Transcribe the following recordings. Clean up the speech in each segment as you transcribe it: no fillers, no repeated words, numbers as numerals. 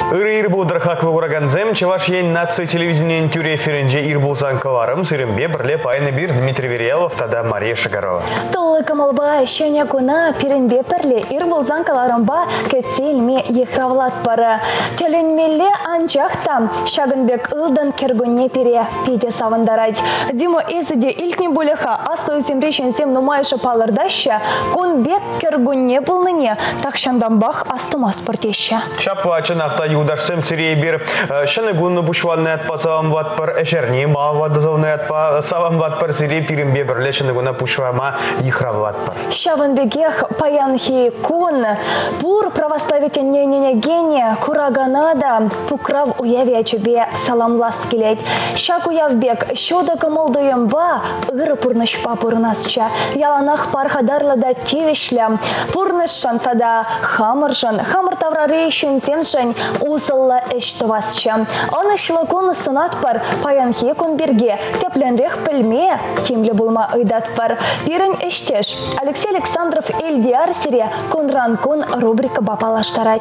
Ирбулдар хаклы ураганзем, чаваш ен нация телевидениен тюре эфиринже Ирбулзан каларым, сырымбе бірле пайны бир Дмитрий Верелов, тада Мария Шагарова. Толы камалба, шеня куна, пиринбе бірле Ирбулзан каларымба кәтселме ехравлат пары. Теленмелле анчахта, шагынбек ылдан кергунне пире, пиде савандарать. Димо эзіде илтне булеха, аслы земрешен сем нумайшы палырдаща, кун бек кергунне булныне, такшандамбах астумас портеща. Шаплачын ақта юдашсем сирей бир, шыны гунны бушвалны атпа савам ватпар, эшерни мава дозовны атпа савам ватпар сирей пиринбе бірле шыны гунна пушвама ехравлатпар. Шаванбегех паянхи кун, пур православительне гене, кураганада, пукрав уяве чубе саламлас келет. Шак уявбек, шода камалдуемба, гыры пурнышпа пурнасча, яланах пархадарлада тевишлям, пурнышшан тада хамыржан, хамыр таврары шүнсемшан, усылла эштовасча. Аны шлакун сунатпар, паянхи кун берге, тепленрех пельме, кемле булма ыдатпар. Пирен эштеш, Алексей Александров Эльдиар сире, кунран кун рубрика бапалаштарать.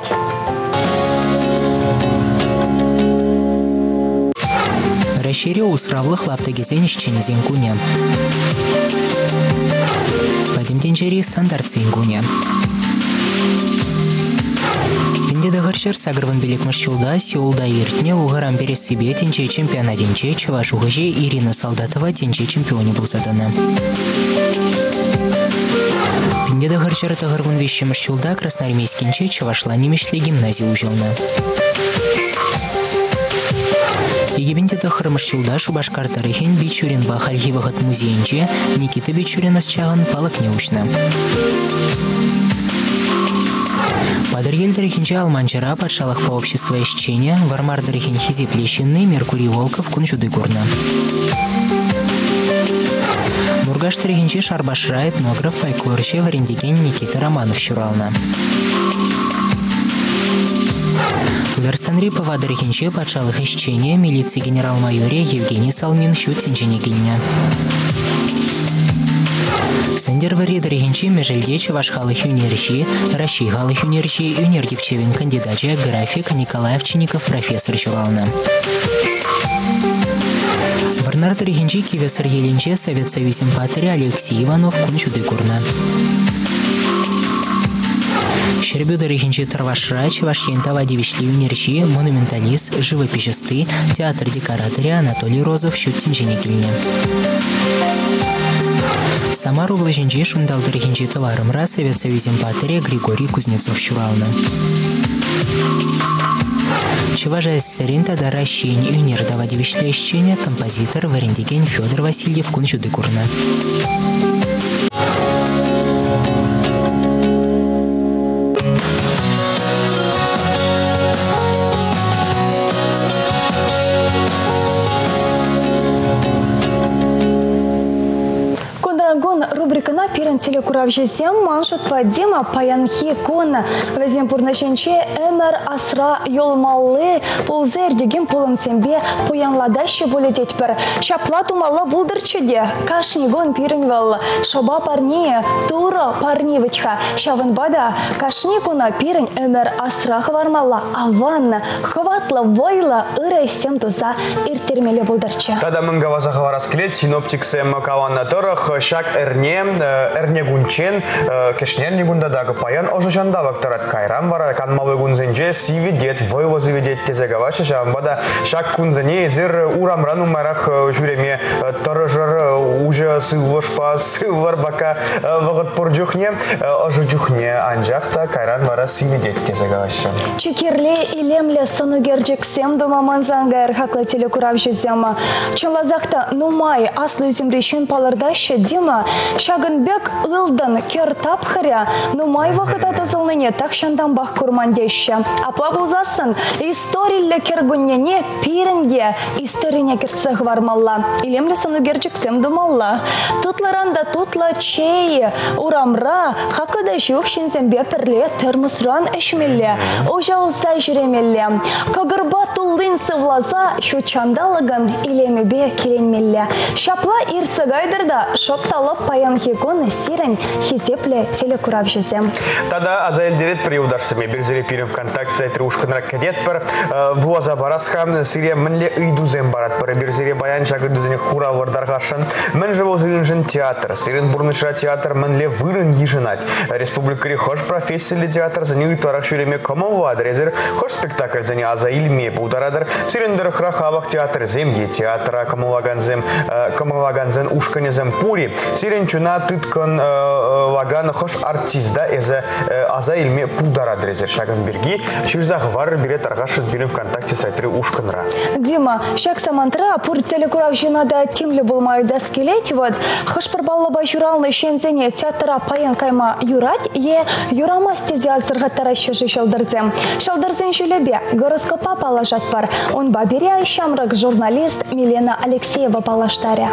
Расширил усравлых лаптагизен ищенезен куня. Падимтенчери стандарт сенгуня. Пендедагыршер сагрван белек маршулда, сеулда иртне, угарам берес себе тенче чемпионадинче, чавашугаже Ирина Солдатова тенче чемпионе был задана. Пендедагыршер тагырван вещи маршулда, красноармейскинче, чавашла немешли гимназию ужелна. Егибенде тахыр маршулда Шубашкар тарихин Бичуринба хальгивагат музейнче, Никита Бичурина счаган палак неушна. Падаргель тарихинче Алманчара патшалах по обществу ищения, Вармар тарихин Хизи Плещенный, Меркурий Волков, Кунчуды Гурна. Мургаш тарихинче Шарбашра, этнограф, фольклорче, Варендиген Никита Романов Щурална. Верстанри повадарихинче патшалых ищения, милиции генерал-майоре Евгений Салмин щут инженегиня. Сендер варидарихинче межельде чавашхалых юнерщи, ращигалых юнерщи, юнергивчевин кандидатче, график Николай Овчинников, профессор Щурална. Варнар тарихинче кивесар елинче Совет Союзем патри Алексей Иванов, Кунчуды Гурна. Щербюда рехинчи Тарвашра, Чевашьентава девичли юнерщи, монументалист, живописисты, театр-декораторы Анатолий Розов, щуттинженегильня. Самару влажинчи шундал рехинчи товарымра Совет Союзем патри Григорий Кузнецов Щурална. Чеважа СССР дара щень юнердава девичли ищения, композитор Варендиген Федор Васильев, Кунчуды Гурна. Рубрикана пирен телекуравжесем маншут падима паянхи кона везем пурнашенче эмер асра йолмаллы пулзер деген пулым сембе пуянладаще болететь пер шаплату мала булдырчеде кашнигон пирен вал шоба парни тура парни вичха шаванбада кашни кона пирен эмер асра хвармала аванна хватла войла ырай сем туза иртермеле булдырче. Тада мыңгаваза хвараскелет синоптик сем каванна торах шак эрнегунчен кешнернегунда дагы паян ожожанда вактарат кайрам вара канмавы гунзенже сивидет войло заведет тезегаваши жамбада шак кунзене зер урамрану марах жюреме торожар уже сывошпа сыварбака вагат порджухне ожожухне анжахта кайран вара сивидет тезегаваши. Чекерле илемле санугерджик семду маманзангар хакла телекуравжезема. Чолазахта нумай аслы земрешен палырдаще дима шагынбек ылдан кертап хыря, нумай вақыт атазылныне такшандан бақ курмандеща. Апла бұлзасын, историллі кергуннене пиренге историне кертсех вармалла. Илемлі санугерчик сем думалла. Тутларанда тутла чей, урамра, хақыда жух шинзембе пірле термусран эшмелле, ожалса жүремелле. Кагырба туллин сывлаза шучандалыгын илемебе керенмелле. Шапла ирцегайдырда шопталып паянхи коны сирен хизепле телекурав жезем. Тогда Азаэль дерет приудашсами берзели пирим ВКонтакте трушканра кадетпер влаза барасха сирия менле идузем барат пара берзели баян шагырдызен хура вардаргашан мен живо зринжен театр сирен бурнышра театр менле вырын ежинать республикари хош профессия театр за ней творах шюреме комова адрезер хош спектакль за ней Азаэль ме бударадер сирен дырхрахавах театр земье театра камалаганзен ушканезем пури сирен чуна тыткан лаган хош артист да эзе Азаэль ме бударадрезер шагенберги ширзах вар берет аргашет бирин ВКонтакте сайтры ушканра. Дима, шак самантра пур телекурав жинада тимли булмай да скелет вот хош парбаллаба журалны шензене театра паян кайма юрать е юрама стезиазырга таращыжы шалдырзем. Шалдырзен шулебе гороскопа палажат пар. Он баберя шамрак журналист Милена Алексеева палаштаря.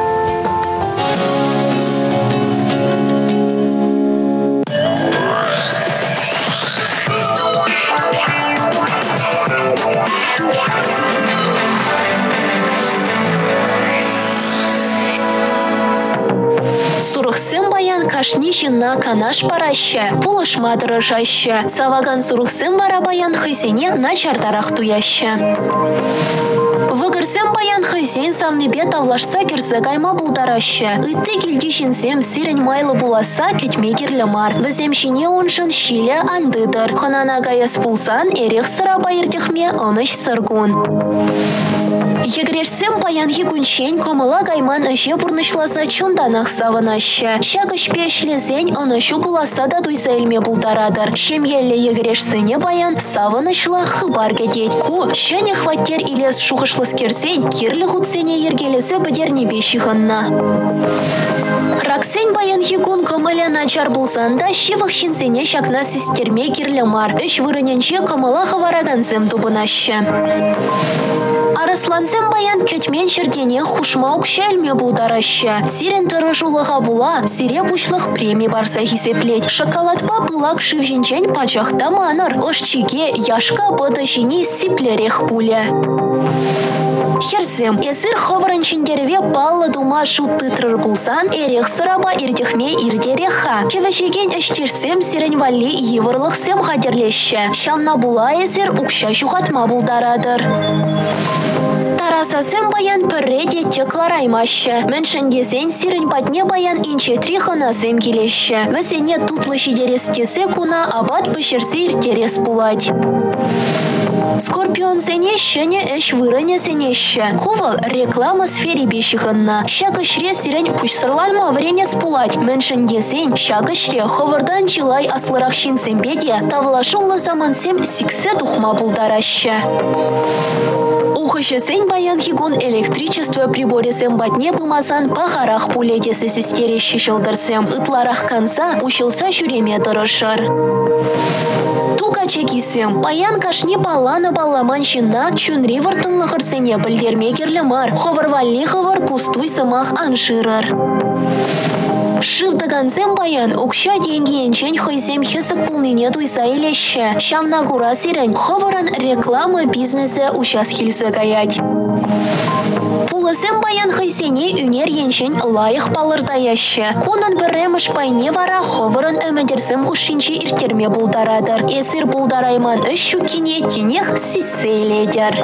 Сурухсем баян кашнищен на канаш параща, полышма дорожаща. Саваган сурухсем вара баян хызене на чартарах туяща. Вăгырсем баян хызен самнебе тавлашса кирсе кайма булдараща. Ытты килдишинсем сирень майлы буласа кетме кирлемар. Віземшине оншын шиле андыдыр. Ханана гаяс пулсан эрех сыра байыртехме оныш сыргун. Егрешсем баян егунчен комыла гайман ыше бурнышласа чунданах савынаща. Шагыш пешлезень онышу буласа да дуйса элме булдарадыр. Шемьелле егрешсене баян савынышла хыбар кетет. Ку шене хваттер илес шухышлас керсень кирлі хутсене ергелесе бідерне бешіғынна. Раксень баян егун комыля начар булсанда шивых шинсене шакна систерме кирлі мар. Үш вырыненче комыла хавараганзем тубынаща. Арыслансем баян кетмен шердене хушма укшельме булдараща. Сирен тырыжулыға була, сире бушлық премий барса хисеплет. Шоколадпа пылак шивжинчен пачахта маныр. Ошчиге яшка быдышини сиплерех пуля. Херсем, эсир ховранчиндереве палла дума шуттытрыр булсан, эрех сыраба иртехме ирдереха. Кевешеген эштирсем сирен валли евырлықсем хадерлеші. Шамна була эсир укша шухатма булдарадыр. Тарасасем баян пірреде теклараймашы. Міншіндесен сирен патне баян инчетри ханасем келеші. Весене тутлы шидерестесе куна абат пішерсе иртерес булать. Скорпион сене шене эш вырыне сенеші. Ховал реклама сфере бешіғынна. Шагышре сирен пүшсырлалма врене спулать. Міншіндесен шагышре ховардан чилай аслырақ шинсембеде тавлашулы замансем сиксе тухма булдарашы. Ухышесен баян хигун электричество приборесем батне бумасан пахарах пулетесі систерещі шылдырсем. Ытларах канса ушылса жүреме дырышыр. Тука чекисем. Баян кашне баланы баламан шынна чунри вартынлығырсене білдерме керлімар. Ховарвалли ховар пустуй сымақ аншырыр. Шывдыгансем баян укша деньги енчен хойзем хесік пулнине туйса елеші. Шамна кура сирен ховаран реклама бизнесе учас хилсе гаять. Пулысем баян хойсене үнер енчен лайық палырдаяшы. Кунын бірремыш пайне вара ховаран өмедерсем хушинчи иртерме булдарадыр. Эсир булдарайман үш шуккене тенех сисейледер.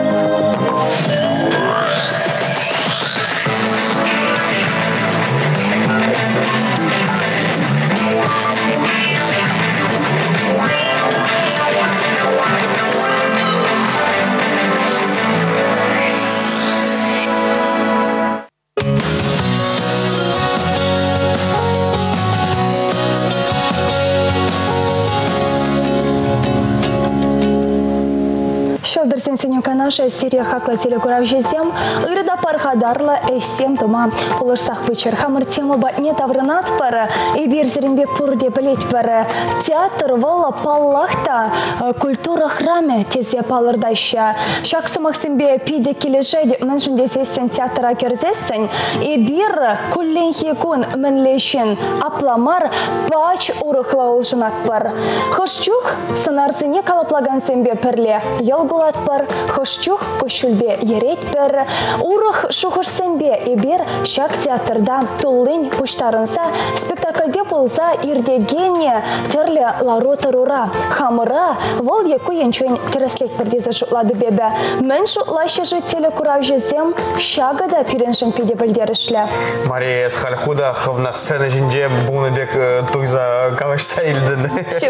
Шалдырсен сенюка наша серия хакла телекурав жезем, ырыда пархадарла эссем тума. Улышсах пычыр хамыр тему батне таврынат пара, и бирзеринбе пурде білет пара. Театр вала паллахта, культура храме тезе палырдаща. Шаксы Максимбе пиде кележеде мэншінде сессен театра керзессен, и бир кулленхи кун мэнлешен апламар пач урыхла улжынат пар. Хошчух сынарзыне калаплаган сембе перле, елгу гулат пар, хошчух кушульбе ереть пер, урах шухышсенбе ибер шак театрда туллынь пуштарынса, спектакльде полза ирдегене терле ларота рура, хамыра, вол яку янчуен тереслек пердеза шутлады бебе. Мен шутлаще жители куравжезем шагада пиреншин пиде білдерішлі. Мария Схальхуда хавна сцена жинже бунабек туйза кавашса илден.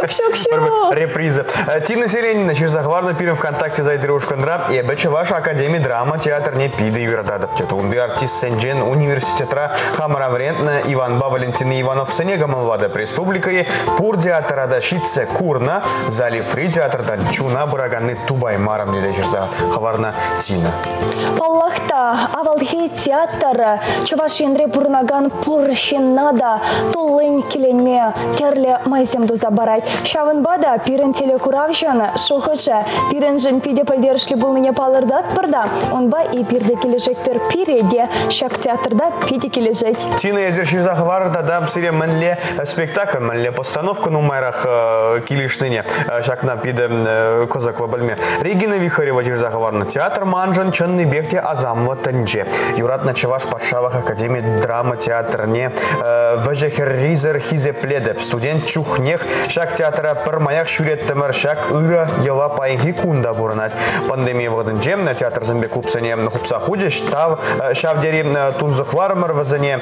Шук. Реприза. Тина Селенина через захварно пирен ВКонтакте за Идрушкандра и обече ваша Академия драма театр не пиде юрадада. Тетунби артист Сенджен университетра Хамара Врентна Иванба Валентина Иванов Сенегамалвада Республикари Пур театра дащице Курна Зали Фри театр Дальчуна Бураганы Тубай Марам за хаварна Тина. Паллахта авалхи театр Чувашинре Пурнаган Пурщинада Тулынь киленме керле майземду забарай. Шавынбада пирен телекуравжан шухыша пиренжен пиде пальдершли был мне палырдат пырда. Онба и пирде кележектер пиреде шак театрда пиде кележек. Тина езерши захварда да псире манле спектакль, манле постановку на майрах килишныне шак на пиде козак в бальме. Регина Вихарева через захварна театр манжан ченный бегте азамва танже. Юрат на чаваш пашавах Академии драма театр не вежехер ризер хизе пледеп. Студент чухнех шак театра пермаях шурет темер шак ыра ела пайги кунда бурнать. Пандемия владенже на театр замбе купсане хупса худиш тав шавдери тунзахвармар вазане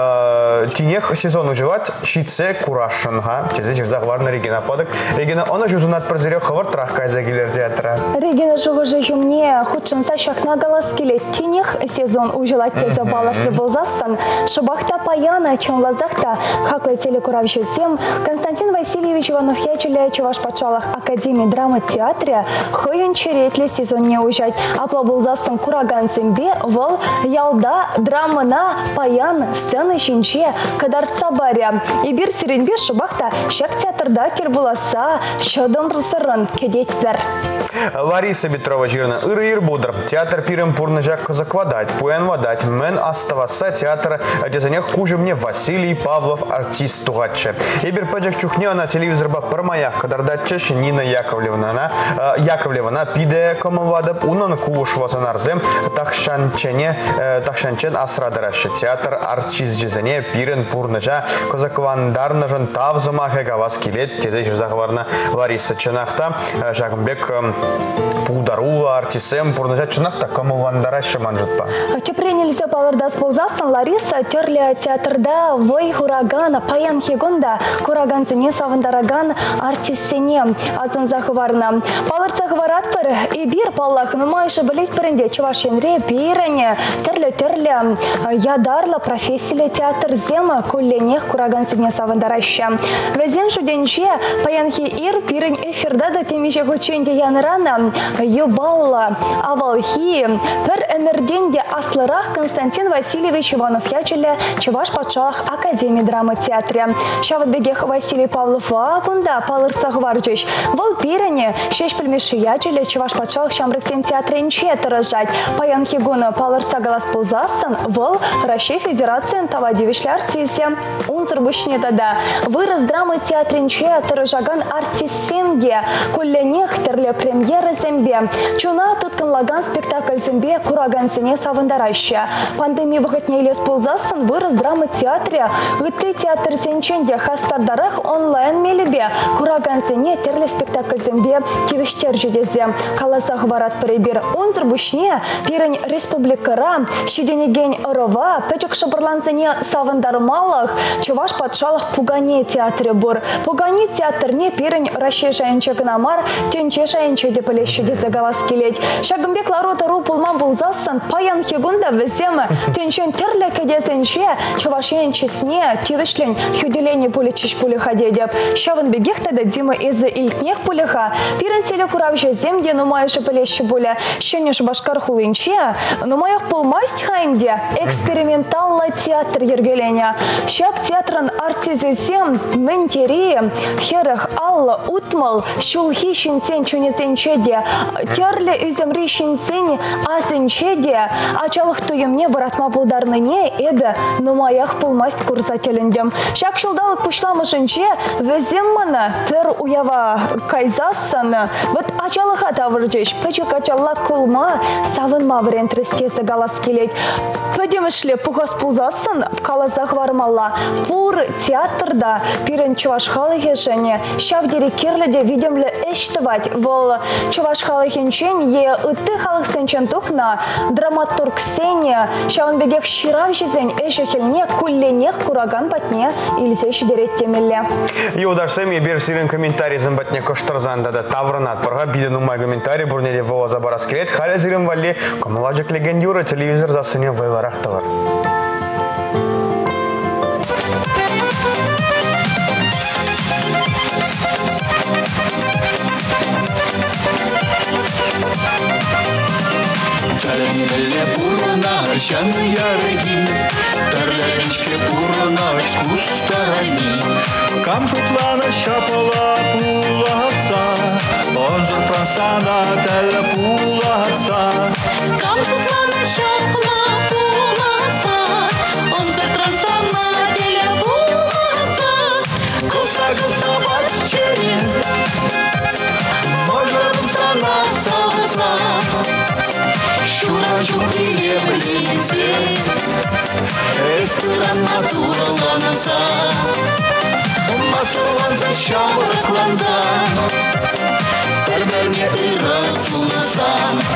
тинех сезон уживать щице курашанга. Через захварна Регина подок. Регина она жузунат прозерек хавар трахкай за гилер театра. Регина жугыжы жумне худшанса шахна галаскеле тинех сезон уживать те забалах треболзасан. Шабахта паяна чонлазахта хаклы телекуравжезем Константин Васильевич Иванов-Ячеля Чуваш Патшалах Академии драмы театре хойын черетле сезон не уезжать. Аплабулзасын кураган зембе вол ялда драмына паян сцены шинче кадарца баря. И бир сиренбе шабахта шак театрда тербуласа шодом рысырын кедетпер. Лариса Петрова жирна ыр будр. Театр пирем пурныжак казаквадать, пуян вадать, мен оставаса театр дезанех кужи мне Василий Павлов артист тугаче. Ибер пэджак чухне на телевизор ба пармаях, кадардать чеш Нина Яковлевна пиде комовада унан куш васанарзем тахшанчен асрадараще. Театр артист дезане пирен пурныжа казаквандарнажан тавзамахе гаваскилет тезеш захварна Лариса Чанахта Жагымбек Пударула артисем пурныжа Чанахта комовандараще манжутпа. Тепре нельзя палырда сползасын Лариса терля театрда вой хурагана паян хигонда кураганцыне савындараган артистене азын захварна. Палырца хвараттыр и бир паллах нумайшы білет бірінде Чувашинре пирене терле ядарла профессияле театр зема колленех кураганцыне савындараще. Везен шуденче паянхи ир пирен эфирда да темиже гученде янрана юбалла авалхи пер эмерденде аслырах Константин Васильевич Иванов-Ячеля Чуваш Патшалах Академии драмы театре. Шаватбегех Василий Павлов Акунда палырца гварджиш. Вол пирене шеш пельмеши Ячеля Чуваш Патшалах Шамрыксен театре нче тырыжать. Паян хигуна палырца галас пулзасан вол Россия Федерация тавадивишле артисе. Унзыр бушне дада. Вырос драмы театре нче тырыжаган артистемге. Кулленех терле премьеры зембе. Чуна туткан лаган спектакль зембе кураган сене савындараще. Пандемия выходне илес пулзасан вырос драмы театре. Гытты театр сенченде хастардарах онлайн мелебе. Кураган сене терле спектакль зембе кивиштер жедезе. Каласах барат прибир унзыр бушне пирень республикара щеденеген ырова печек шабырлансене савындармалах Чуваш Патшалах Пугане театре бур. Пугане театр не пирень Россия шайынчегнамар тенче шайынче депелещу дезе галаскелеть. Шагымбек ларота ру пулман булзасан паян хигунда везема тенчен терле кедесенче Чувашенчесне тивишлен хюделение пулечиш пулеходедеп. Шавын бегехта да Дима изы илькнех пулеха пирен телекуравже земде нумайшы пелещу буле щенеш башкар хулынче нумаях пулмасть хайнде эксперименталла театр ергеленя. Шап театран артизезем ментери херех алла утмал шулхи шинцен чунесенчеде Терле үземри шинцени асынчеде, ачалық туемне выратма булдарныне эді нумаях пулмасть курсателендем. Шак шулдалық пушламышынче веземмана пер уява кайзассаны, вот ачалыха тавырчеш, печек ачалла кулма савынма врен трестесі галас келет. Пөдемішле пуғас пулзасын, калазах вармалла. Пур театрда пирен чувашхалы хешене, шавдері керледе видемлі эштывать, вол чувашхалы хенчен е ыты халық сенчен тухна драматург сене, шавынбегек ширав жезен эшехелне кулленех кураган батне илзе шидерет темелле. Юдашсем ебер сирен комментарий зымбатне коштарзанда да таврнат порга биден умай комментарий бурнеде вова забарас келет, халя сирен валли коммуладжик легендюра телевизор засыне вайларах тавар. Тәлімділі бұрына жан ярыги, тәрлерішке бұрына шкустарами. Камшутлана шапала пуласа, онзыртан сана тәлі пуласа. Камшутлана шапала пуласа, онзыртан сана тәлі пуласа. Кылта батчене, можем сана сауса. Шуражу приемлисе, эскыран натураланаса. Масырланса шамырықланса, бір-біріне ырасунаса.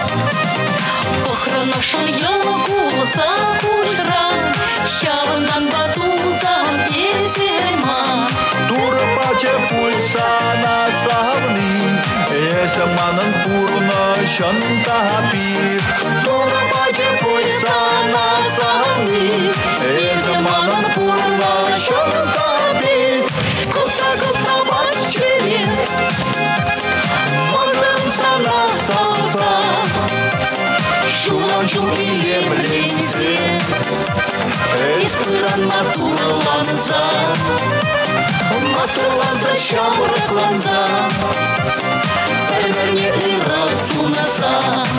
Охрана шаяла куласа кушра, шавынан батузам персема. Тура паче пульса на савны, есаманын пурна шантапи. Тура паче пульса на савны, есаманын пурна шантапи. Кылта батчене, можем сана сауса. Шуланчу иемленсе, эскыран натураланса. Масырланса шамырықланса, бір-біріне ырасунаса.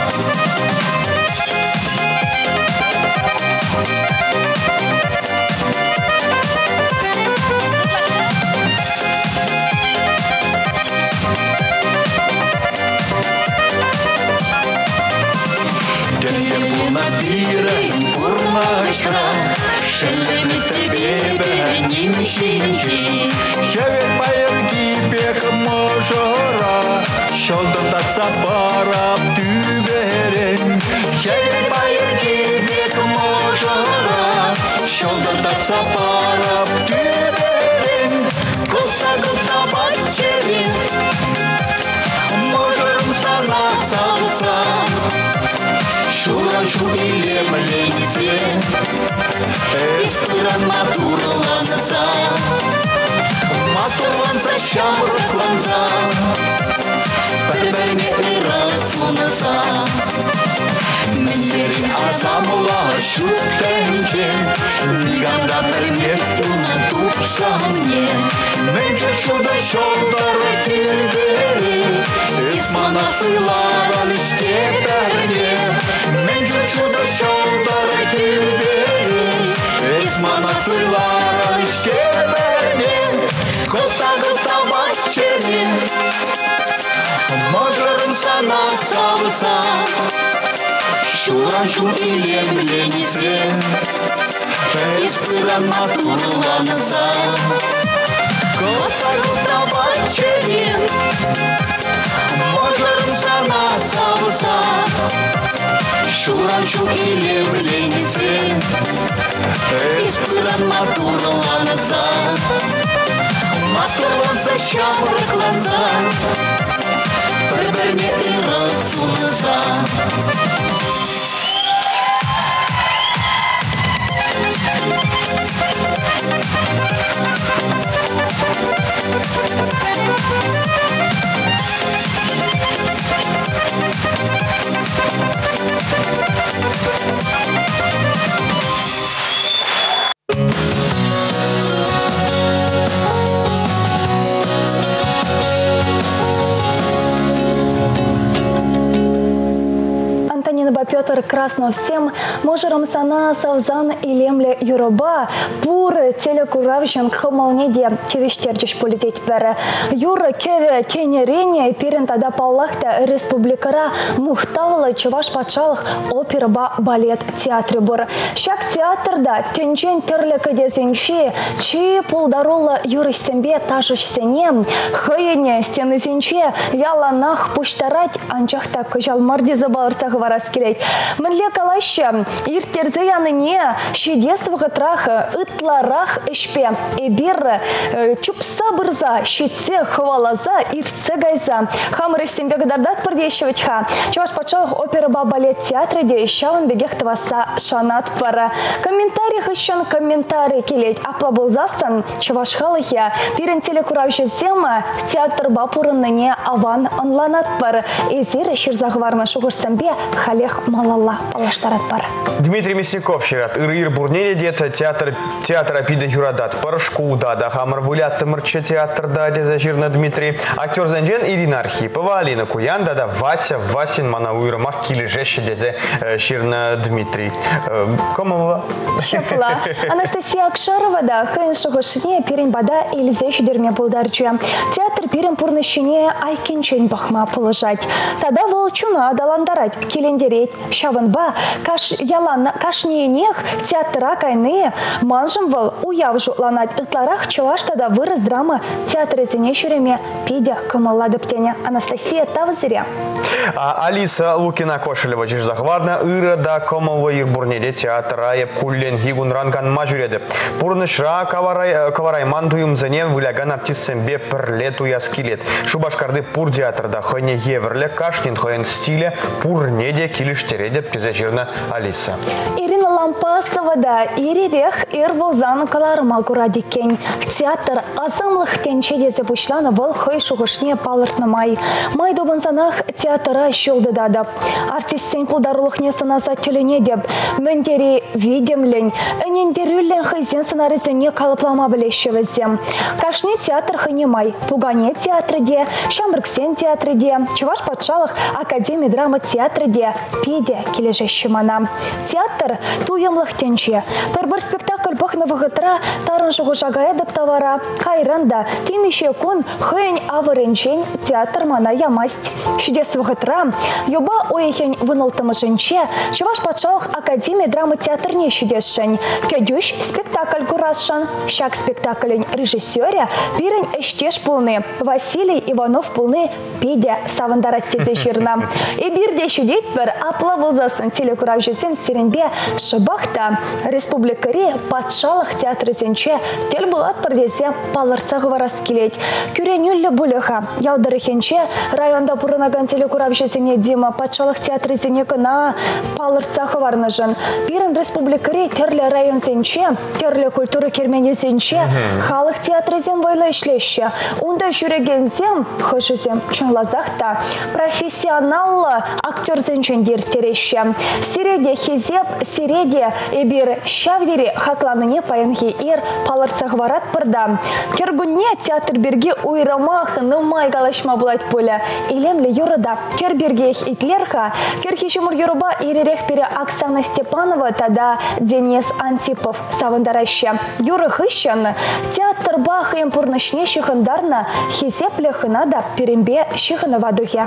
Пурнашра, шелемистер бебе нимшинчи. Хевет паянки бех можора, шолдырдатса барап түберен. Хевет паянки бех можора, шолдырдатса барап түберен. Кылта батчене, можырым сана сауса. Шуланчу иемленсе, эскыран натураланса. Матурланса шамырықланса, бір-біріне ырасунаса. Мендерин азамыла шуттенче, ниганда бір местуна тупса мне. Менче шуда шолдары тюбері, эсмана сыйлаған ішкетерне. Менче шуда шолдары тюбері, эсмана сыйлаған ішкетерне. Кылта батчене, можырым сана сауса. Шуланчу иемленсе, эскыран натураланса. Кылта батчене, можырым сана сауса. Шуланчу иемленсе, эскыран натураланса. Масырланса шамырықланса, бір-біріне ырасунаса. Пирба Петр Краснов всем можером сана савзан и лемле юроба пур телекуравщен кхамалнеде тевиштердиш полететь пере. Юра кере кенерене пирен тада паллахта республикара мухтавала чуваш патшалых оперба балет театры бор. Шак театрда тенчен терле кадезинчи чи полдарола юры сембе тажышсене хаяне стены зинче яланах пуштарать анчахта кожал марди забалырцах вараскелет. Мэнле калаща иртерзе яныне шидес вғытрах ытларах ішпе эбир чупса бырза щитсе хвалаза иртсе гайза. Хамры сембе гадардат пардещевичха. Чуваш патшалых оперба балет театры де щаван бегехтваса шанат пара. Комментариях еще комментарий келет. Апла болзасан чуваш халыхя пирен телекуравщи зема театр бапурынныне аван онланат пар. Эзир ширзахварна шугурсамбе халех малалла палаштарат пар. Дмитрий Мясников шират ыр бурнеде дет театр апида юрадат паршку да хамар вулят тымырче театр да дезажирна Дмитрий. Актер Занжен Ирина Архипова, Алина Куян да Вася Васин манауира мах килежеще дезе ширна Дмитрий. Комова. Шепла. Анастасия Акшарова да хэн шугушне пирен бада Эльзе шидерме булдарчу. Театр пирен пурнышине айкенчен бахма положать. Тада волчуна даландарать келендереть шаванба кашниенех театра кайны манжым вол уявжу ланать ытларах чуваш тада вырос драма театра зенешереме пидя камаладыптене. Анастасия Тавзире. Алиса Лукина-Кошелева жирзахварна ыра да комова ирбурнеде театра еп куллен гигун ранган мажуреді. Пурнышра каварайман туюмзене выляган артистсембе пірлет уяскилет. Шубашкарды пур театрда хойне еврле кашнин хойн стиле пурнеде килиштереде пизажирна Алиса. Ирина Лампасова да ирирех ирболзан каларма курадикен. Театр азамлых тенчеде запушлана вол хой шугушне палыртнамай. Май добынсанах театра щелды дадап. Артистсен пулдарлых не санаса телене деп. Мендери видемлен. Энендерюлен хайзен санарызене калыплама білешевізем. Кашни театр ханемай. Пугане театрыде, Шамрыксен театрыде, Чуваш патшалых академия драма театрыде, пиде кележещимана. Театр туемлых тенче. Пербір спектакль бахновых ытра тарын жуғышаға эдіп тавара. Кайранда тимише кун хыйн авыренчен театр мана ямасть. Чудесовых ытра юба ойхен вынылтымышынче Чуваш патшалых академия драма театр не чудесшен. Кедюш спектакль курасшан. Шак спектаклен режиссере пирен эштеш полны. Василий Иванов полны пиде савандарат тезеширна. И бирде чудет бір апла болзасын телекуравжесем сиренбе шыбахта республикари патшалых театры зенче тел булат пардесе палырцағы вараскелет. Кюренюллі булыха. Ялдарыхенче районда пурынаган телекуравжесене Дима патшалых театры зенекі на палырцағы варныжын. Пирен республикари терлі район зенче, терлі культуры кермене зенче, халық театры зен вайлы ішлеші. Унда жүрегензем, хышызем чынлазақта профессионаллы актер зенчендер тереші. Сиреде хезеп, сиреде эбир шавдере хатланыне паянхи ир палырцағы варат пырда. Кергунне театр берге уйрамах нымай галашма булать поля. Илемлі юрыда кербергех итлерха, керхишумур юруба иререх пере Оксана Степанова тада Денис Антипов савандараща. Юры хыщан театр бах им пурнышне шихандарна хизепле хынада перембе шихана вадухе.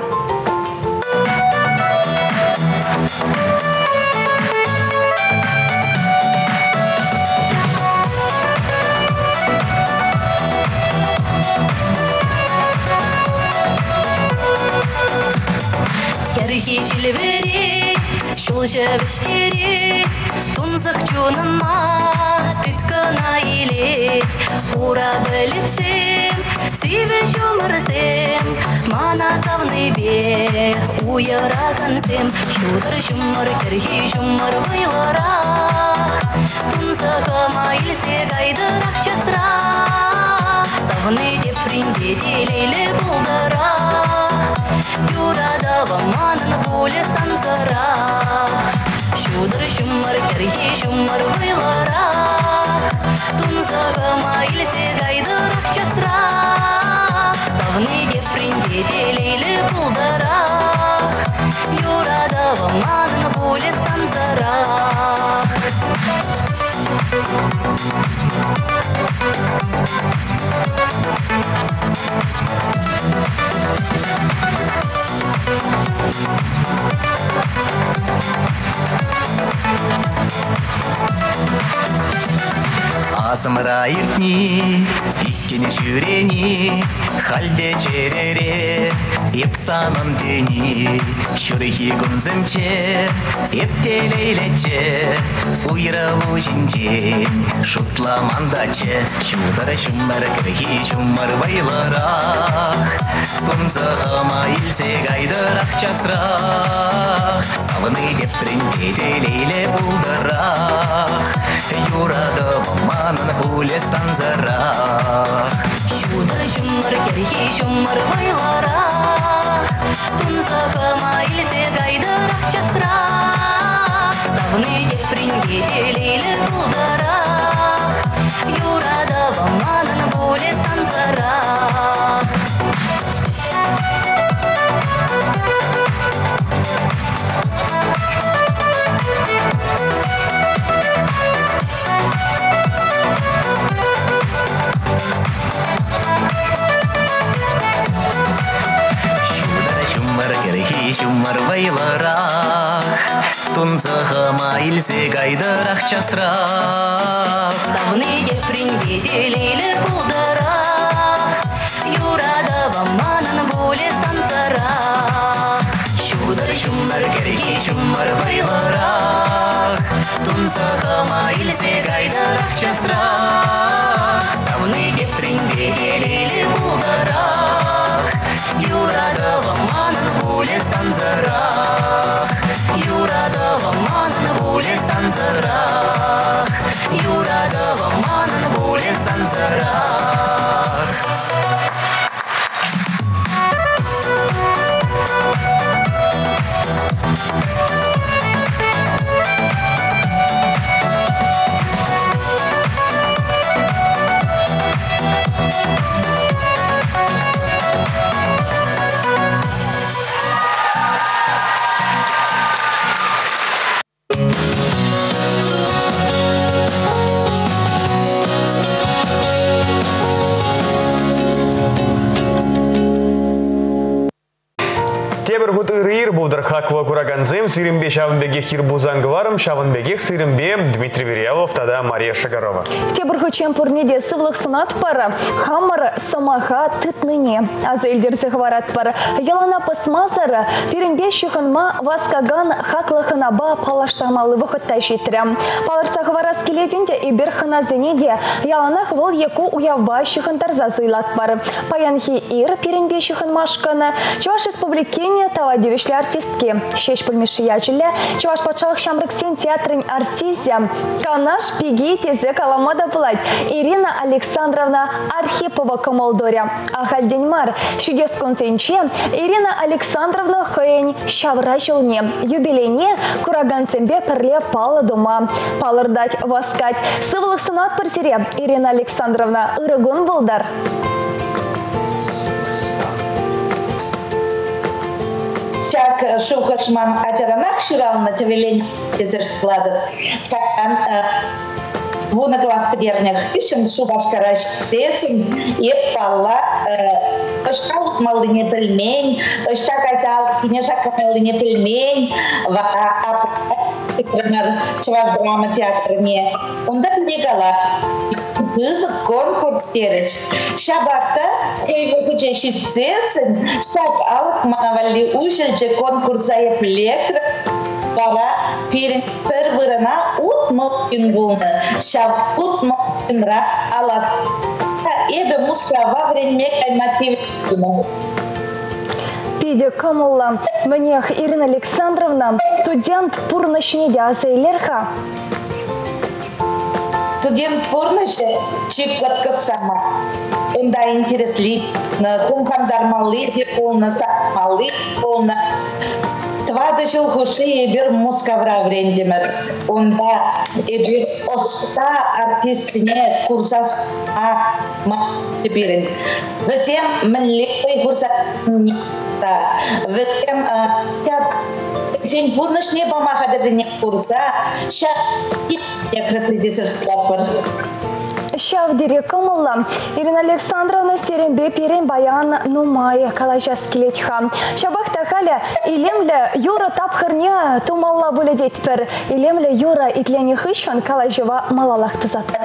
Жилверей, шулжевштерей, тунзах чунама, тыткана илей, ура белицем, сиве жумрзем, мана завны бе, уярагансем, шудыр жумр, керхи жумр вайлара, тунзаха майлсе гайдырак честра, завны депринде делейле булдара. Юрада ваманын гуле санзара, шудыр жумар керхи жумар вайлара, тунзага майлсе гайдырак часра, завны депринде делейле булдара. Юрада ваманын санзарах. Асымыра иртни, иткені жүрені, халде черере, епсанам дени, шүрхи күнзімче, ептелейлече, уйралу жинжен, шутламандаче, шудары шумар кірхи шумар байларақ, тұнзығыма илсек айдырақ жасырақ, савыны дептірін беделейле бұлдарақ, юрады маманын пуле санзарах. Шудары шумар кірхи шумар байларақ, тұнзығыма илсек айдырақ жасырақ, савыны дептірін беделейле бұлдарақ, юрады маманын пуле санзарах. Шумар байларақ, тұнзығыма илсек айдырақ жасырақ. Савыны дептірін беделейлі бұлдарақ, юрады баманын бөле санзарақ. Шудары шумар кірхи шумар байларақ, тұнзығыма илсек айдырақ жасырақ. Савыны дептірін беделейлі бұлдарақ, юрады баманын бөле санзарақ. Юрады баманын бөле санзарақ, юрады баманын бөле санзарақ. Ир булдыр хаква кураганзым, сирымбе шавынбеге хирбузангварым, шавынбеге сирымбе Дмитрий Верьялов, тада Мария Шагарова. Тебіргі чемпурнеде сывлық сунат пара, хамар самаха тытныне. Азы елдерзі хварат пара. Ялана пасмазара, пирімбе шуханма васкаган хаклаханаба палаштамалы вұхытта шитрям. Паларца хварас келетінде ибер ханазенеде, яланах выл еку уявба шухантарза зуйлат пара. Паянхи ир пирімбе шуханмашканы, Чуваш республикене тавадевишлі артистки. Шеш пульмеші ячілі, Чуваш патшалық шамрыксен театрын артизя. Канаш пиги тезе каламада булать. Ирина Александровна Архипова Камолдоря. Ахальденьмар, шудес консенче, Ирина Александровна Хэйн шавра жылне. Юбилейне кураган сембе перле пала дома. Палырдать васкать. Сывылық сынат парсире Ирина Александровна ырыгун булдар. Чак шухашман ачаранах шурална тавелень изеркладов. Вуна глаз подерных ишен шубашкараш песен и пала шкаут малыне пельмень, штакасал тинешак малыне пельмень, чуваш драма театрне. Ондан легала кызык конкурс тереш. Шабакта своего учащицесен штак алык манавали ушелче конкурса еплекр. Бара первырына утмокин булны. Шав утмокинра алас. Эбе мускава време мотив. Пиде камулла. Мнех Ирина Александровна, студент пурнашнеде азейлерха. Студент пурнаше чиклатка сама. Онда интересли на хумхандар малы, полна сакмалы, полна. Твада жыл хуши ебір мускавра врендемір. Онда ебір оста артистіне курсас мақтебірін. Весем мінлепей курсас нета. Весем Сен бурнышне бамаха дебрине курса, ша якрепредесерствлапыр. Шавдире Камалла, Ирина Александровна Серембе Перен Баян Нумай Калажас Килетха. Шабахта Халя, Илемля Юра Тапхарня Тумалла Буледетпер, Илемля Юра Итлени Хышан Калажева Малалахтазатпер.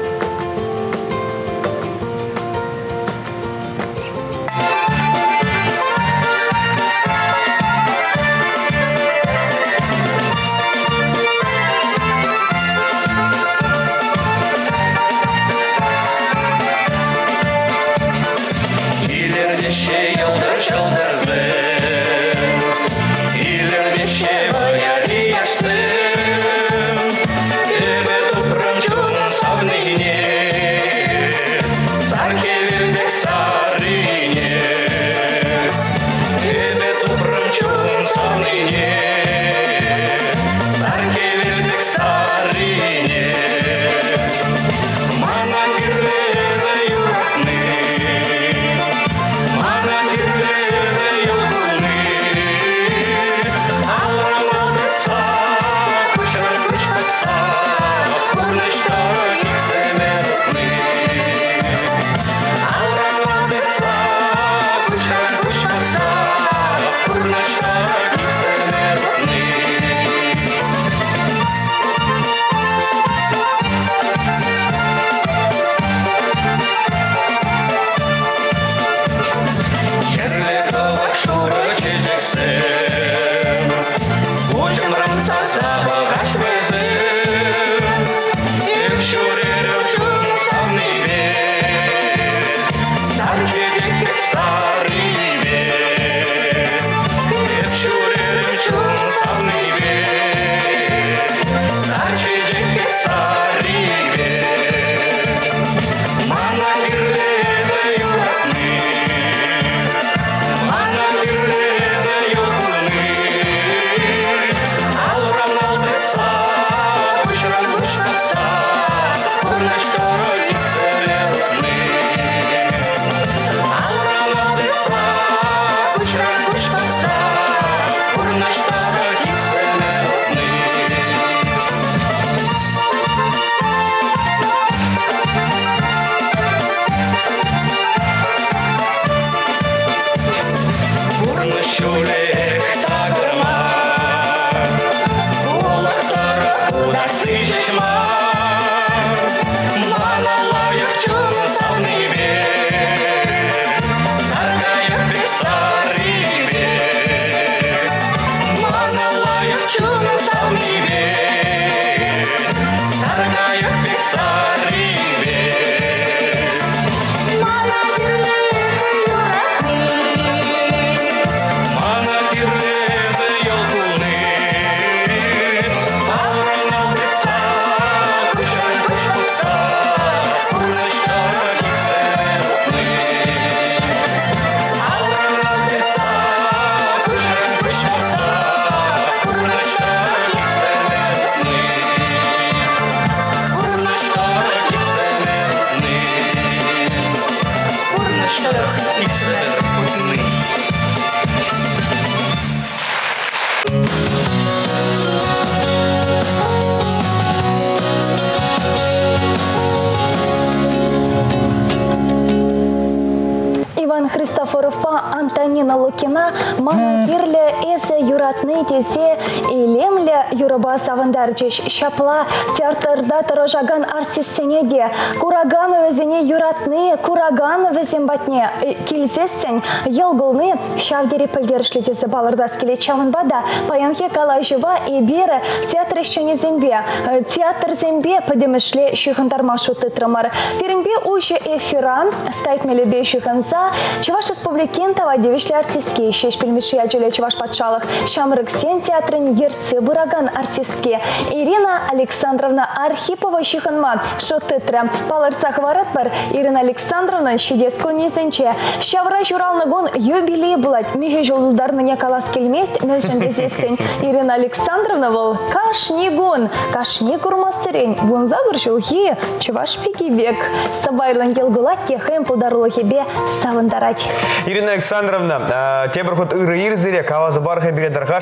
Христофоровпа Антонина Лукина маны пирле эсе юратны тесе илемле юраба савандарчиш шапла театрда торожаган артистсенеде кураган өзіне юратны кураган везембатне килсессен елгылны шавдери пылдершлетесі балырдас келе чавынбада паянхе калайжыва и бере театр ещене зембе театр зембе подемешле шихандармашу тытрамар перенбе уйше эфира стайтмеле бе шиханса Чуваш республикин тава девишле артистки шеш пельмеши аджуле Чуваш патшалых Шамрыксен театрын ерце бураган артистки Ирина Александровна Архипова шиханма шотытры палырцах варатпар Ирина Александровна шидеску несенче шавра журалнагон юбилей булать меже жолударныне калас келмест межендезесен Ирина Александровна вол кашнигун кашни курмасырень вон загуршулхи Чуваш пикибек сабайлан елгулат техем пударула хебе савандарать. Ирина Александровна, те проход ирзире кавазы барха биле дархаш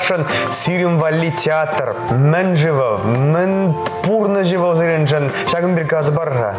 шын сирим валли театр, мен живал, мен пурна живал зеренжен, шагын бір газы бар.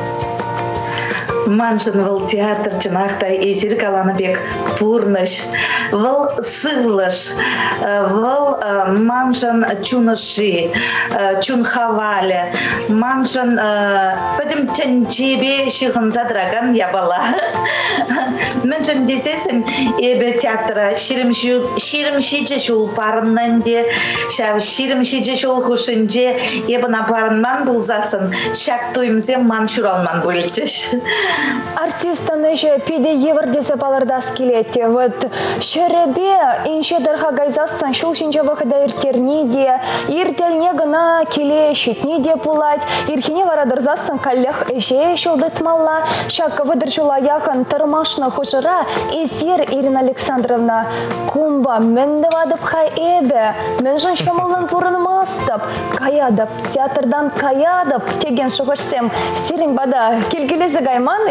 Манжын выл театр чынақтай эзир каланыбек пурныш, выл сывлыш, выл манжын чуныши, чунхавале, манжын пөдім тенчебе шығын задраган ябала. Менжін десесін эбе театра ширимшиже шул парыннанде, ширимшиже шул хушынже ебіна парынман бұлзасын, шак туймзем ман шуралман бөлікчеш. Артистаны же пиде еврдесе балардас келетте. Вот шеребе инше дырха гайзасан шул шинче вахыда иртерни де, иртелне гына келе щитни де пулать, ирхине варадырзасын каллях эше шулдытмалла, шак выдыршула яхан тырмашна хушыра, эсир Ирина Александровна, кумба мен девадып хай эбе, мен жын шамалын пурын мастап, каядып, театрдан каядып, теген шуғышсем, сирин бада келгелесі гайманы.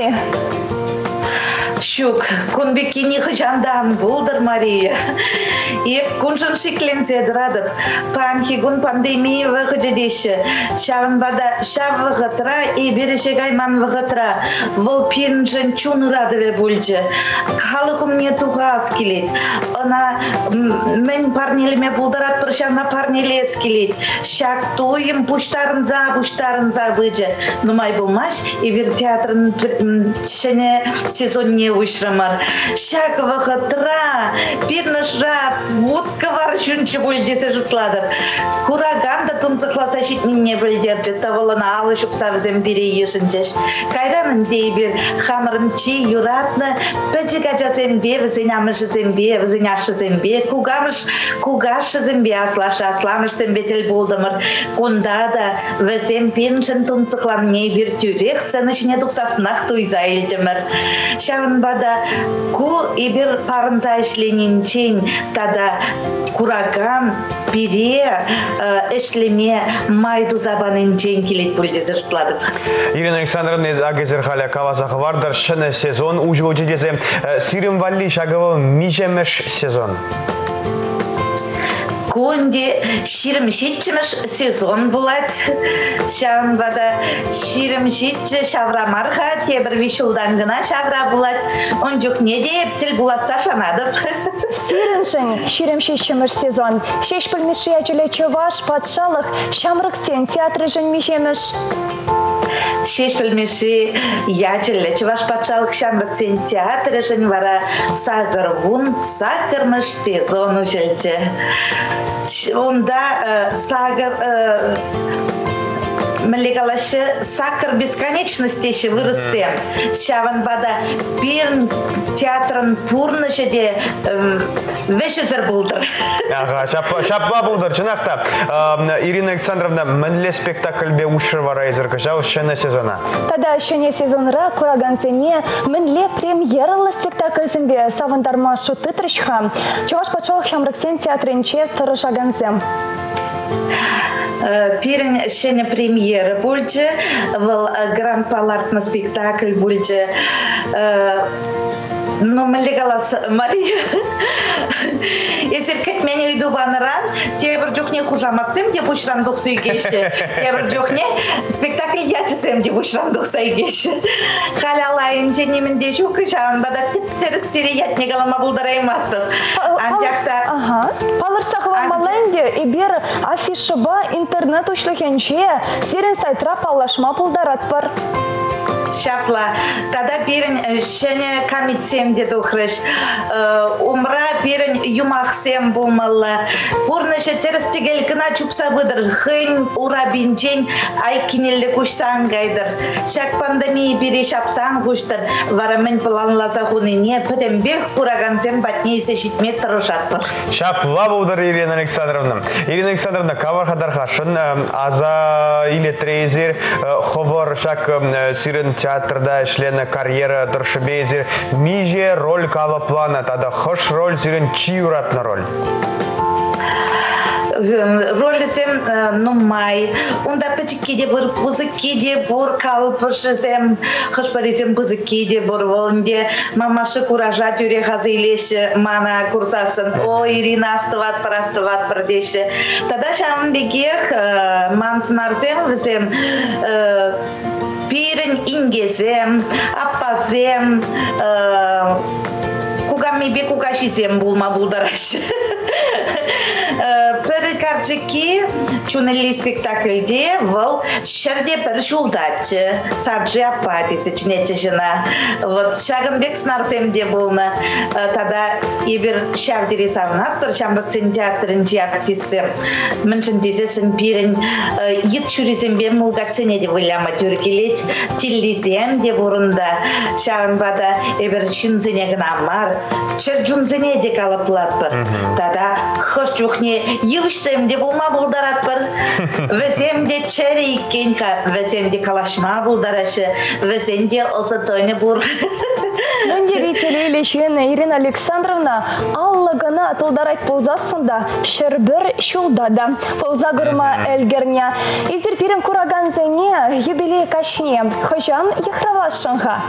Шук, конбекини хыжандан булдыр Мария. Еп кунжын шикленсе драдып, панхигун пандемия выхыжы деші. Шавын бада шав вғытра и береше гайман вғытра. Вол пинжын чун радыве бульджы. Халықым не туғаз келет. Она мен парнелеме булдырат прышана парнелес келет. Шак туйым буштарынза выджы. Нумай булмаш, и вер театрын шене сезонне ушрамар. Шак вғытра, пирнышра, водка var şunçı böldese jutladır. Kuragan da tunçıklasa şitninne bölderci. Tavalana alışıp savzem biri yeşinceş. Kayranın dey bir hamırımçı yuratны pöcügaca zembe, vizinamışı zembe, vizinaşı zembe, kugaşı zembe aslamış zembe tel buldamır. Konda da vizem pinçin tunçıklamne bir türek sanışine tuksasınaq tuyza eldimir. Şavın bada ku bir parınza işleninçin tada kuragan бире эшлеме майду забанын жеңкелет бөлдезір жытладып. Ирина Александровна агезер халя кавазах вардар шыны сезон ужу жедезе сирим валли шагывал мижемеш сезон. Конде ширимшитчимиш сезон булат. Шавынбада ширимшитчи шаврамарха тебір вишулдан гына шавра булат. Он жоқ не деп тіл булатса шанадып. Сириншин ширимшитчимиш сезон. Шеш пілмеші әчілі чываш патшалық шамрыксен театры жын мишемиш. Шеш пілмеші ячілі чываш патшалық шамрыксен театры жын вара сағырвун сағырмыш сезон ұшылчы. Онда сагар Малигалашы сакыр бесконечности вырысем. Шаван бада пирн театрын пурны жеде вешезер булдыр. Ага, шапла булдыр. Чынақта, Ирина Александровна, мінле спектакльбе ушыр вара езір кышал шыны сезона. Тада шыны сезонра курагансене мінле премьералы спектакльсенбе савындарма шуты трышха. Чуваш пачалық шамрыксен театрынче тұрышагансем. Пирен шене премьера бульджи, вал гранд палартный спектакль бульджи. Ну, малигалас Мария. Если кет меня иду банаран, те врджухне хужаматсем, где бушран духсы геше. Я врджухне спектакль я чесем, где бушран духсы геше. Халялайын женемен дежу кышан, бада терс серият негалама булдараймастов. Анжакта. Ага. Палырсахова маланде и бер афишаба интернет ушлыхенче серен сайтра палашма булдарат бар. Шапла, тогда берен шене камитсем деді ұқырыш. Умра берен юмақсем болмалла. Бұрнышы терістігел кіна чупса бұдыр. Хын ура бинжен айкинелі күшсан гайдыр. Шак пандемия бере шапсан күштір. Варамен планласа хуныне пөдембек курагансем батнейсе житме тұрышатпыр. Шапла бұлдыр Ирина Александровна. Ирина Александровна, кавархадар хашын аза или трезер ховор шак сирен театрда члена карьера дыршыбезер миже роль кава плана тада хош роль сирен чиюратна роль. ролисем нумай, унда печкиде бур, бузыкиде бур калпышызем, хышпаризем бузыкиде бур, волнде мамашы куража тюре хазилеше мана курсасын, о Ирина астыват пардеше. Тада шам бегех мансынарзем візем пирен ингезем, аппазем, кугамибе кугашизем булма булдараш. Перекарчики чунели спектакльде вол шерде першулдач саджи апати сечнече жена. Вот Шагынбек снарсемде булна. Тада ибир шавдери савнат бір шамбаксен театрынчи артисі. Міншін дезесін пирен ет чуризем бен мулгатсене де выляма тюркелет тиллизем де бурында. Шагынбада ибир шинзене гнамар. Черджунзене де калаплат бір. Тада хош чухне Йывышсем де булма булдарат бір, везем де чері иккенха, везем де калашма булдарашы, везем де осатойны бур. Мөндері телейлешен Ирина Александровна аллығына толдарайт болзасында шербір шулдада. Полза гырма әлгерне. Издер пирен кураган зәне юбилей кашне. Хожан ехравашынға.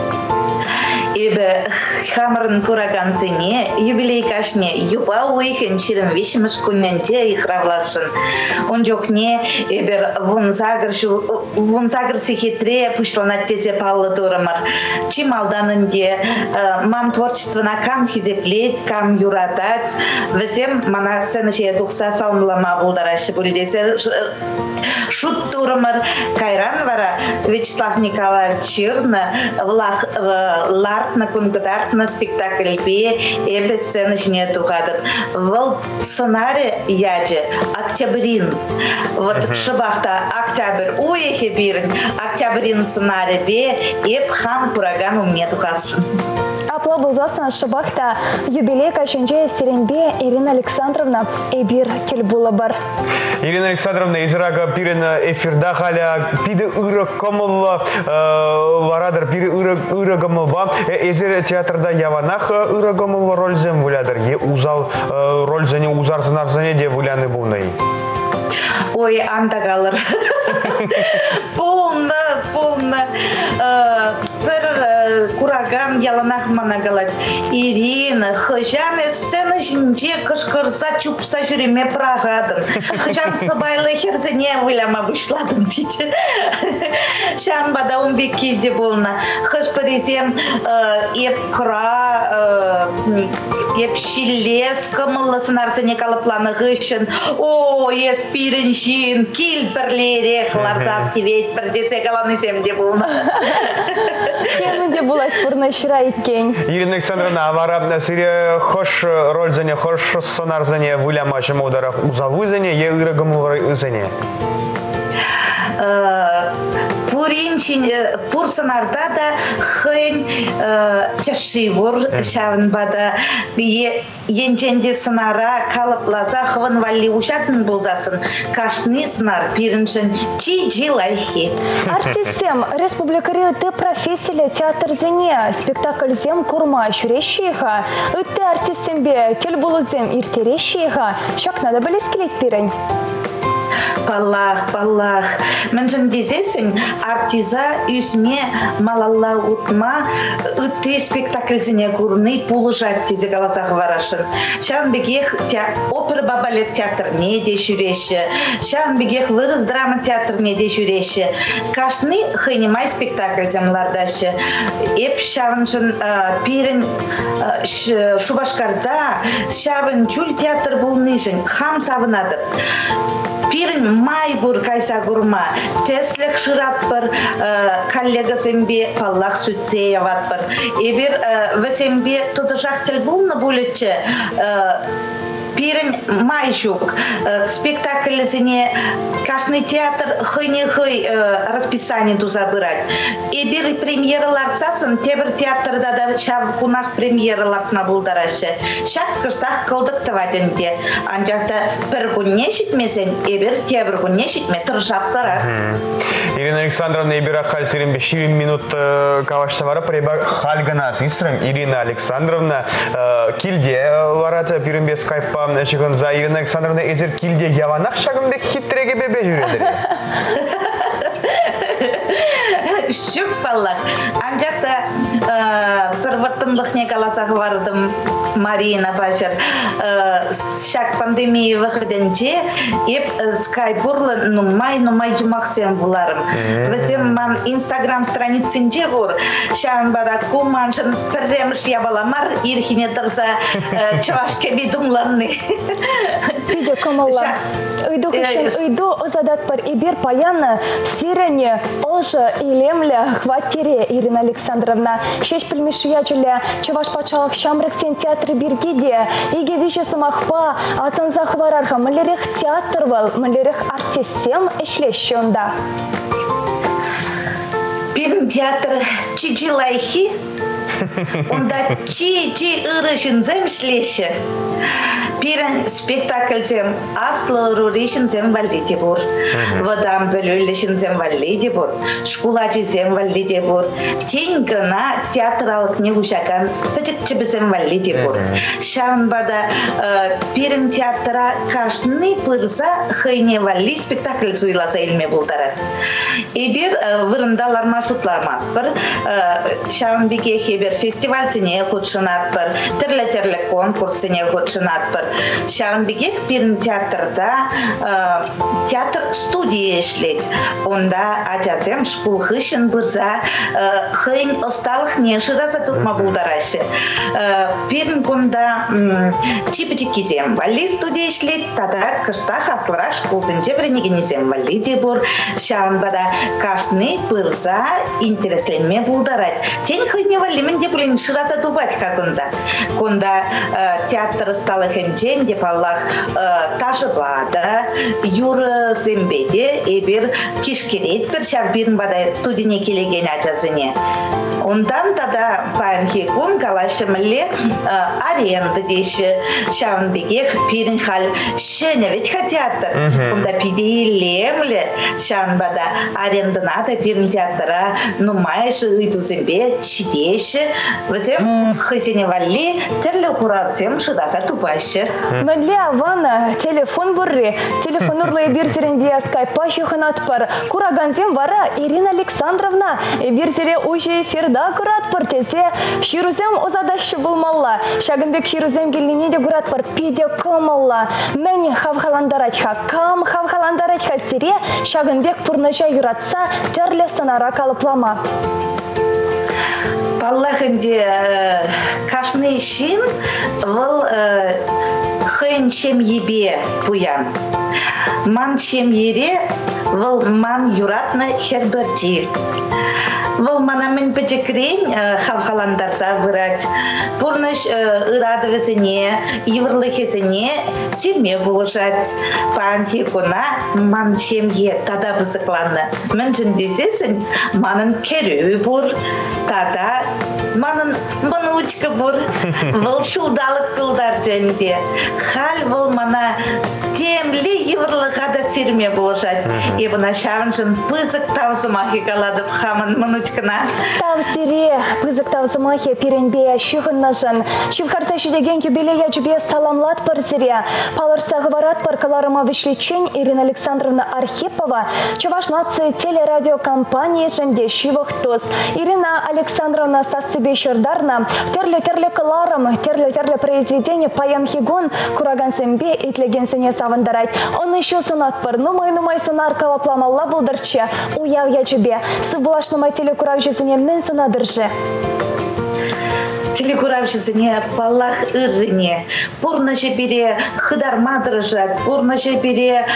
Ибе хамырын кураганцыне юбилей кашне юба уйхен чирым вишмыш кульменче ихравлашын. Он жокне ибер вунзагыр сихитре пушланат тезе паллы турамар. Чималданынде ман творчествына кам хизеплеть, кам юратать. Везем мана сценыче тухса салмлама булдарашы булдесе шут турамар кайран вара Вячеслав Николаевич Чирна лартна кунгдартна спектакль бе эбе сценычне тухадыр. Вол сценарий яджи октябрин. Вот шабахта октябрь уехе бирин, октябрин сценарий бе эб хам кураган умне тухасын. Апла болзасын шабахта юбилей кашынче серенбе Ирина Александровна эбир келбула бар. Ирина Александровна, израга пирен эфирда халя пиде ырык комылла варадыр пире ырык комылба. Эзер театрда яванах ырык комылла рользем вулядыр. Е узал рользене узарсынарзене де вуляны булнай. Ой, андагалыр. Полно. Кураган яланах манагалат. Ирина, хыжан сцена жинже кышкырса чупса жүреме прагадын. Хыжан сыбайлы херзене выляма бышладым дейді. Шамбада умбеккейде болна. Хыж паризем еп кыра, еп шилес, кымылысын арзене калыпланы ғышын. О, ес пиріншін, кил бірлере, хларцаски вейт бірдесе каланысем де болна. Кемінде булат пурна шыра иккен. Ирина Александровна, авара сире хош рользене, хош сонарзене выляма чемударах узалвызене, е ырыгымы зене. Пурсанарда да хын тяшивур шавынбада енченде сынара калыплаза хвын валли ушатын болзасын. Кашны сынар пиріншін чи лайхи. Артистем республикари ты профессия театр зене спектакльзем курма шүрешиха. Үтті артистембе келбулузем иртерешиха. Шок надо были скелет пирень. Паллах. Менжен дезесін артиза үсме малалла утма үтте спектакльзіне курны пулыжат тезе каласақ варашын. Шан бегех опера балет театр не де жүреші. Шан бегех вырыз драма театр не де жүреші. Кашны хынимай спектакльзем лардашы. Эп шавыншын пирін Шубашкарда шавын чул театр болнышын хам савынады. Пирин майбур кайса гурма теслек шырат бір коллегасембе паллах сүтсея ват бір. Эбир весембе тұдышақ тіл болны булетче пирин майшук спектакльзіне кашный театр хыни-хый расписание тузабырать. Эбир премьералар цасын тебір театрда да шав кунах премьераларына булдарашы. Шак кырсақ кылдықтываденде. Анжақта бір күнне шитмесен, эбир тебір күнне шитме тұршаптарақ. Ирина Александровна, эбира халь сиренбе 4 минут кавашса вара преба хальганас исрем. Ирина Александровна, килде варата пиренбе скайпа чыгын за Ирина Александровна эзер килде яванак шагымбек хитреге бебе жүреді. Шүк баллах. Анжақта пірвіртімлік не каласағы бардым Марина башыр. Шак пандемия вақыденче еп скайпурлы нумай юмақсен бұларым. Візем ман инстаграм страницинче бұр. Шағын бада куманшын пірреміш ябаламар ирхине тұрса чавашке бедумланны. Видео комалла. Үйду озадат пар ибир паяны сирене ожа илемля хватире Ирина Александровна. Шеш пельмешуя чуле чаваш пачалах шамрексен театры биргиде. Иге вище самахва асан захварарха малерех театр вал, малерех артистем ишлещенда. Пирм театр чижилайхи. Онда чи ырышын земшлеше. Пирен спектакль зем аслы руришын зем валлиде бур. Вадам бөлөлешін зем валлиде бур. Шкулачы зем валлиде бур. Тень гына театралық не ушакан пычыкчы зем валлиде бур. Шан бада пирен театра кашны пырса хыйне валли спектакль суйласа илме булдарат. Эбир вырындалар маршрутлармас бір шан бике хебер фестивальсіне худшынат бір, тірлі конкурсіне худшынат бір. Шағын бігек бірін театрда театр студия ішлет. Онда ачасем шкул хышын бұрза хыйн осталық не шыраза тұтма бұлдарашы. Бірін күнда чипычы кезем вали студия ішлет, тада кышта хаслыра шкулсынче бірінегенезем вали де бұр. Шағын бада кашны бұрза интересленме бұлдарат. Тень хыйне валимен де бұлін шыраза тұбат какында. Күнда театр сталы хенчен деп Аллах ташыбада, юры зембеде, эбір кишкерет бір шақ бірін бада студине келеген ачасыне. Ондан тада панхи кун калашымыле аренда деші шағын бегек бірін хал шеневет театр. Онда пиделемлі шағын бада арендынада бірін театра нумайшы үйду зембе чидеші. Візем хызене валли терлі құравсем шыраса тупашы. Мәлі авана телефон бұрри. Телефон ұрлы бірзерінде скайпа шүйхінат бар. Кураганзем вара Ирина Александровна. Бірзере ұжы эфирда күрат бар тесе. Ширузем озадашы болмалла. Шагынбек ширузем келіне де күрат бар пиде комалла. Мәне хавхаландаратха кам, хавхаландаратха сире. Шагынбек пұрнажа юратса терлі санара калыплама. Аллахынде кашны шин выл хын шемьебе пуян. Ман шемьере выл ман юратны херберджи. Выл манамен печекрень хавхаландарса вырать. Пурныш ырадывесене, еврлыхесене сирме булышать. Панти куна ман шемье тада бызыкланны. Мэнчен десесін манын керу бур. Тада манын мынучка бур. Выл шулдалық кылдар жэнде. Хал выл мана темли еврлыхада сирме булышать. И бына шағыншын пызык тавзымахи каладып хамын мынучкана. Тавсире пызык тавзымахи пиренбе шүхыннашын. Шүхарса шүдеген юбилея жүбе саламлат парзире. Палырца ғыварат паркаларыма вишличень Ирина Александровна Архипова. Чуваш нации телерадиокомпании жэнде шивахтос. Ирина Александровна сасыбе шырдарна. Терлі каларым, терлі произведение паянхигон курагансембе итлегенсене савандарайт. Он еще сунат пар нумай сунар калапламалла булдырче. Уяв я жүбе. Сыбулашнымай телекурав жезіне мен сунадыржы. Телекуравшысыне паллах ырыне, порна жебере хыдарма дырыжат, порна жебере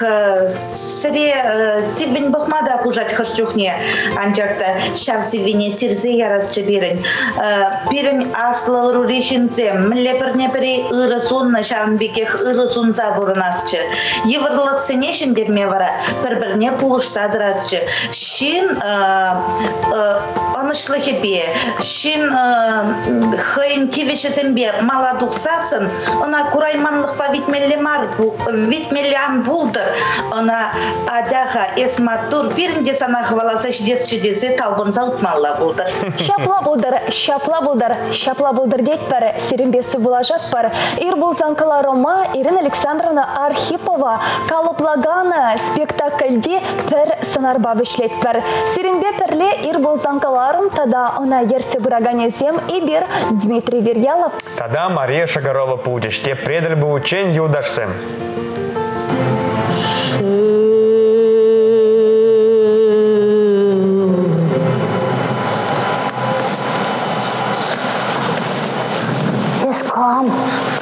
сіре сибін бұқмада құжат хышчухне, анчакта шав сивине сирзе ярас жеберін. Пирін аслы ұрышынце, мүлі бірне-бірі ұрысунна шавынбекех ұрысунса бұрынасчы. Еврлық сенешін дерме вара, бір-бірне пулышса дырасчы. Шин анышлы хебе, шин хын тивешесембе маладухсасын, она курайманлықпа витмеллян булдыр, она адяха эсматур пирнде санах валаса шидес-шидесе талбонса утмалла булдыр. Шапла булдыр детпер, серембесі булажат пар. Ир булзанкала Рома Ирина Александровна Архипова калыплагана спектакльде пер сынарба вишлетпер. Серембе перле ир булзанкаларым тада она ерсе бураганезем и бир Дмитрий Верьялов. Тада Мария Шагарова пудиш, те предель бы учень юдашсем. Ескам.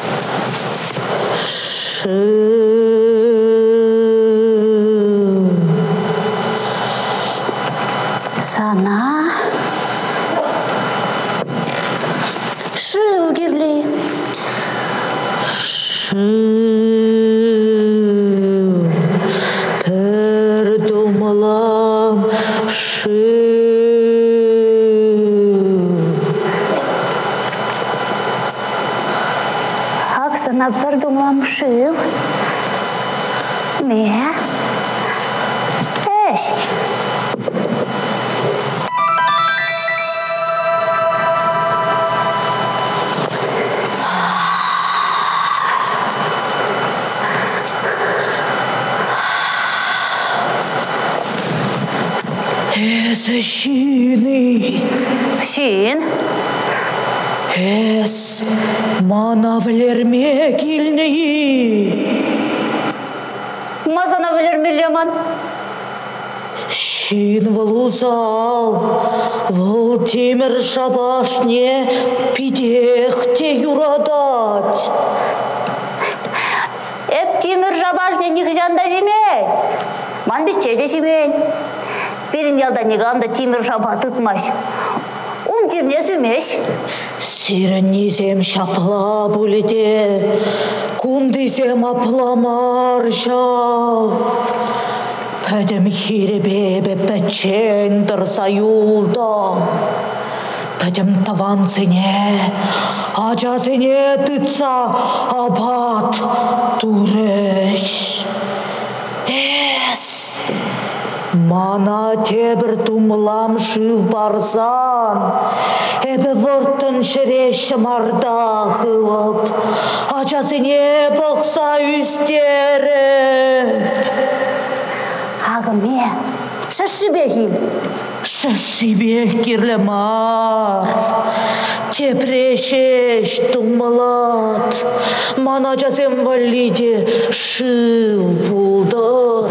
Сана. Шилгерли. Передумала. Оксана передумала шил. Не. Эш. Шины. Шин. Эс манавлерме килнеи. Мазанавлермелеман. Шин валузал, вал темір шабашне пидехте юрадать. Темір жабашне нихжанда жемей. Манды чеде жемей. Перин ялда неганда темір жаба тұтмаш. Он терне сүмеш. Сиреннизем шапла буледе, кундизем апламар жал. Пәдім хиребебе пәчендір сайулдам. Пәдім таван сене, ажа сене тытса абат туреш. Эс, мана тебір тумлам шыв барзан, эбі вұрттын шіреш марда қылып, ажа сене бұқса үстеріп. Агаме, шашибехил. Шашибех кирлемар, тепрешеш тумлат, мана жазем валиде шыв булдыр.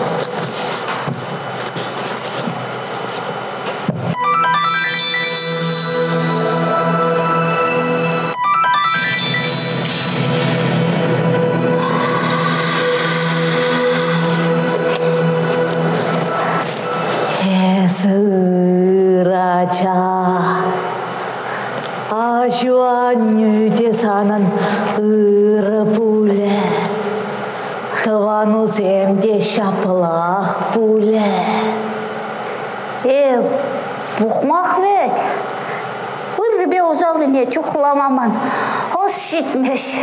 Сырача ажуаннюде санын ыры пуле, тывану земде шапылах пуле. Бухмах ведь. Ырбе узалыне чухламаман. Ос шитмеш.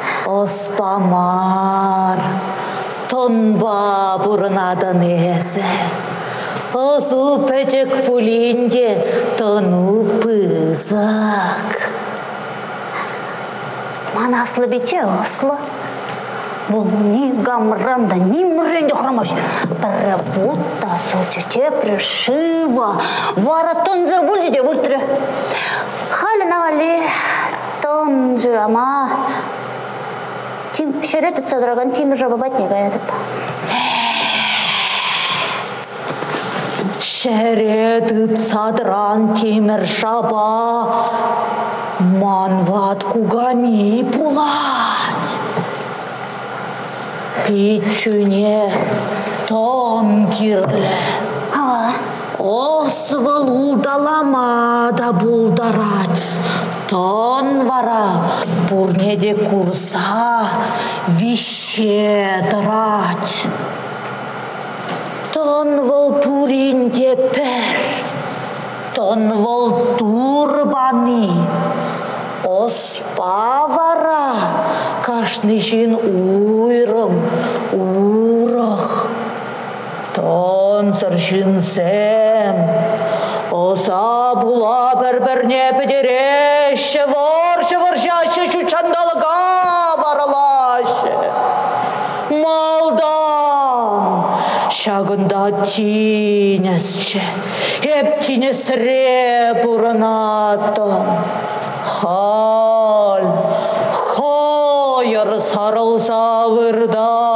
Оспамар, тонба бурнадан эсе. Осу печек пулинде тону пызак. Манаслы бече ослы. Бұл ни гамранда, ни мренде храмаш. Прабутта сочете пришива. Вара тонзыр бульжиде вультры. Хали навали тонжы ама. Тим шеретит садраган тим жабабат не гаядып. Шеретит садран темір жаба, манват кугами пулать. Пичуне тон кирле, освалу далама да булдарать. Тон вара бурнеде курса вище драть. Тон вол пуринде пер, тон вол турбани. оспа вара, кашны жин уйрым, урах. Тон сыршынсем, оса була бір-бірне підереше, варшы-варшашы шучандалыға варалашы. Малдан шагында тинесші, еп тинесре бұрынатым. Хал, хайыр сарылса вырда,